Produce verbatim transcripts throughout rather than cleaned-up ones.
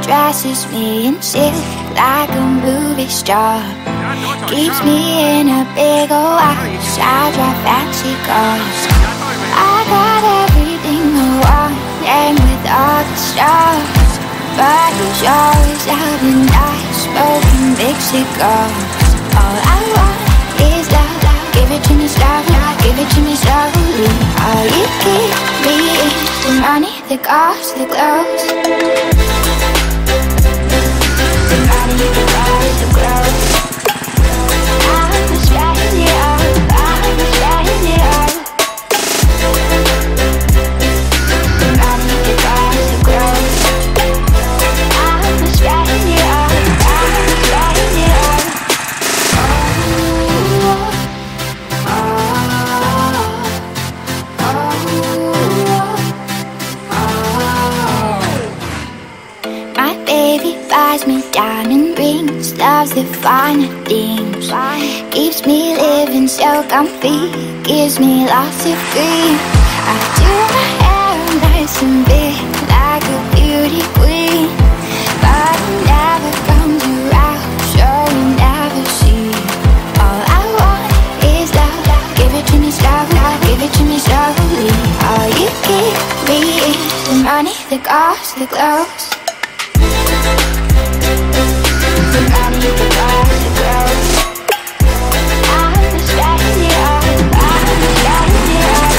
dresses me in silk like a movie star. Keeps me in a big old house, I drive fancy cars. I got everything I want, and with all the stars, but it's always out and night, smoking big cigars. All I want is love, give it to me slowly, give it to me slowly. All you give me is the money, the cars, the clothes. The money, the cars, the clothes. I'm spending it all, I'm spending it all. The money, the cars, the clothes. I'm spending it all, I'm spending it all. Oh, oh, oh, oh. My baby buys me diamond rings, loves the finer things, keeps me living so comfy, gives me lots of green. I do my hair nice and big like a beauty queen, but it never comes around, so you never see. All I want is love, give it to me slowly, give it to me slowly. All you give me is the money, the cars, the clothes. The money, the cars, the clothes. I'm spending it all, I'm spending it all.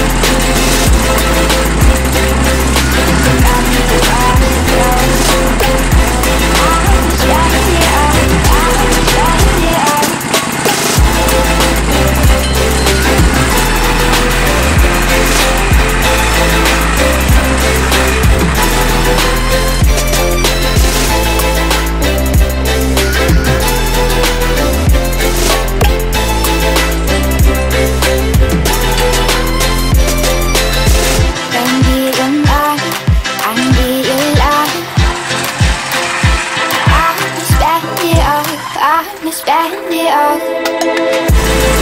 The money, the cars, the clothes. I'm spending it all, I'm spending it all. Spend it all.